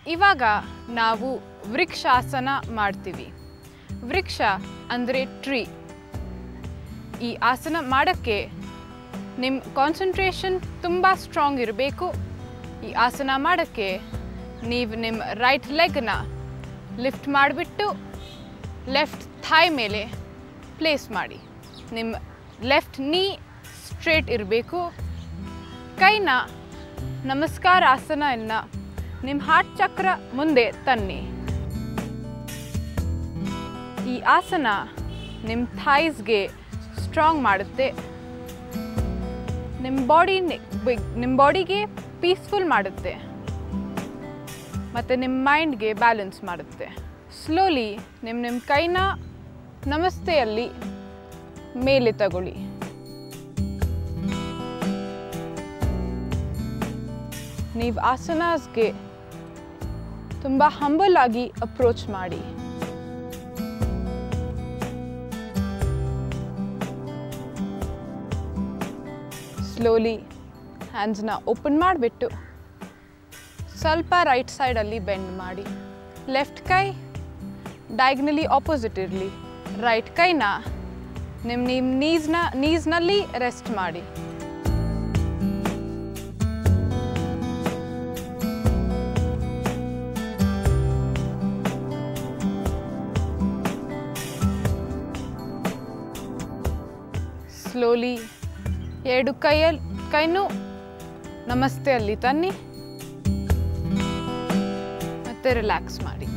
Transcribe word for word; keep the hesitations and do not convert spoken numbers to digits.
ಇವಾಗ ನಾವು ವೃಕ್ಷಾಸನ ಮಾಡ್ತೀವಿ. ವೃಕ್ಷ ಅಂದರೆ ಟ್ರೀ. ಈ ಆಸನ ಮಾಡೋಕ್ಕೆ ನಿಮ್ಮ ಕಾನ್ಸಂಟ್ರೇಷನ್ ತುಂಬ ಸ್ಟ್ರಾಂಗ್ ಇರಬೇಕು. ಈ ಆಸನ ಮಾಡೋಕ್ಕೆ ನೀವು ನಿಮ್ಮ ರೈಟ್ ಲೆಗ್ನ ಲಿಫ್ಟ್ ಮಾಡಿಬಿಟ್ಟು ಲೆಫ್ಟ್ ಥೈ ಮೇಲೆ ಪ್ಲೇಸ್ ಮಾಡಿ. ನಿಮ್ಮ ಲೆಫ್ಟ್ ನೀ ಸ್ಟ್ರೇಟ್ ಇರಬೇಕು. ಕೈನ ನಮಸ್ಕಾರ ಆಸನವನ್ನು ನಿಮ್ಮ ಹಾರ್ಟ್ ಚಕ್ರ ಮುಂದೆ ತನ್ನಿ. ಈ ಆಸನ ನಿಮ್ಮ ಥೈಸ್ಗೆ ಸ್ಟ್ರಾಂಗ್ ಮಾಡುತ್ತೆ. ನಿಮ್ಮ ಬಾಡಿ ನಿಮ್ಮ ಬಾಡಿಗೆ ಪೀಸ್ಫುಲ್ ಮಾಡುತ್ತೆ ಮತ್ತು ನಿಮ್ಮ ಮೈಂಡ್ಗೆ ಬ್ಯಾಲೆನ್ಸ್ ಮಾಡುತ್ತೆ. ಸ್ಲೋಲಿ ನಿಮ್ಮ ನಿಮ್ಮ ಕೈನ ನಮಸ್ತೆಯಲ್ಲಿ ಮೇಲೆ ತಗೊಳ್ಳಿ. ನೀವು ಆಸನಾಸ್ಗೆ ತುಂಬ ಹಂಬಲ್ ಆಗಿ ಅಪ್ರೋಚ್ ಮಾಡಿ. ಸ್ಲೋಲಿ ಹ್ಯಾಂಡ್ಸ್ನ ಓಪನ್ ಮಾಡಿಬಿಟ್ಟು ಸ್ವಲ್ಪ ರೈಟ್ ಸೈಡಲ್ಲಿ ಬೆಂಡ್ ಮಾಡಿ. ಲೆಫ್ಟ್ ಕೈ ಡಯಾಗ್ನಲಿ ಆಪೋಸಿಟ್ ಇರಲಿ. ರೈಟ್ ಕೈನ ನಿಮ್ಮ ನಿಮ್ಮ ನೀಸ್ನ ನೀಸ್ನಲ್ಲಿ ರೆಸ್ಟ್ ಮಾಡಿ. ಸ್ಲೋಲಿ ಎರಡು ಕೈಯಲ್ಲಿ ಕೈನೂ ನಮಸ್ತೆ ಅಲ್ಲಿ ತನ್ನಿ ಮತ್ತು ರಿಲ್ಯಾಕ್ಸ್ ಮಾಡಿ.